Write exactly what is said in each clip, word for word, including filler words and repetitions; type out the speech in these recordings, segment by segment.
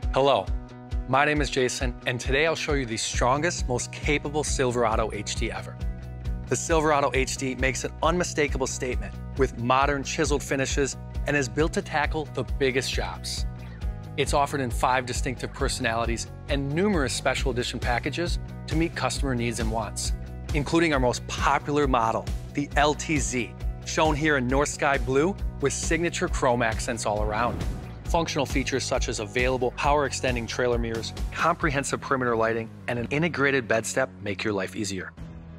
Hello, my name is Jason, and today I'll show you the strongest, most capable Silverado H D ever. The Silverado H D makes an unmistakable statement with modern chiseled finishes and is built to tackle the biggest jobs. It's offered in five distinctive personalities and numerous special edition packages to meet customer needs and wants, including our most popular model, the L T Z, shown here in North Sky Blue with signature chrome accents all around. Functional features such as available power extending trailer mirrors, comprehensive perimeter lighting, and an integrated bed step make your life easier.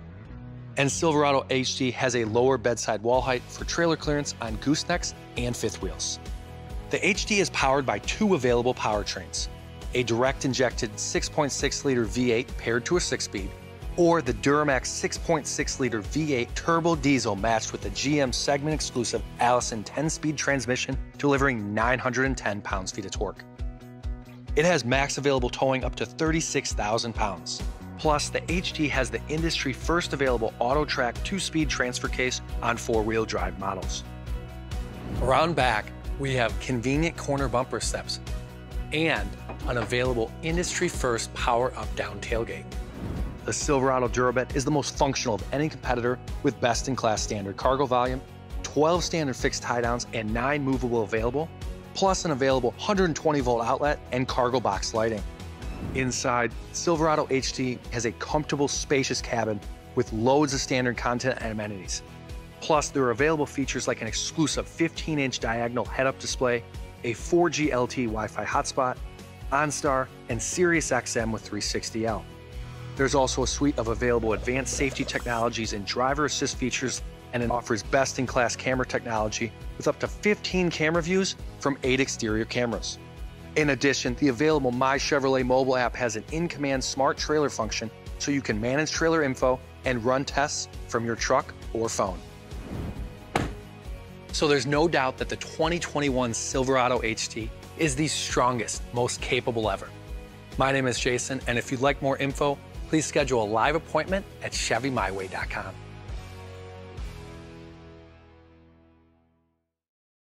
And Silverado H D has a lower bedside wall height for trailer clearance on goosenecks and fifth wheels. The H D is powered by two available powertrains, a direct injected six point six liter V eight paired to a six-speed, or the Duramax six point six liter V eight turbo diesel matched with the G M segment exclusive Allison ten-speed transmission delivering nine hundred ten pounds-feet of torque. It has max available towing up to thirty-six thousand pounds. Plus, the H D has the industry first available AutoTrack two-speed transfer case on four-wheel drive models. Around back, we have convenient corner bumper steps and an available industry first power up-down tailgate. The Silverado Durabed is the most functional of any competitor with best-in-class standard cargo volume, twelve standard fixed tie-downs, and nine movable available, plus an available one hundred twenty volt outlet and cargo box lighting. Inside, Silverado H D has a comfortable, spacious cabin with loads of standard content and amenities. Plus, there are available features like an exclusive fifteen inch diagonal head-up display, a four G L T E Wi-Fi hotspot, OnStar, and Sirius X M with three sixty L. There's also a suite of available advanced safety technologies and driver assist features, and it offers best-in-class camera technology with up to fifteen camera views from eight exterior cameras. In addition, the available My Chevrolet mobile app has an in-command smart trailer function so you can manage trailer info and run tests from your truck or phone. So there's no doubt that the twenty twenty-one Silverado H D is the strongest, most capable ever. My name is Jason, and if you'd like more info, please schedule a live appointment at Chevy My Way dot com.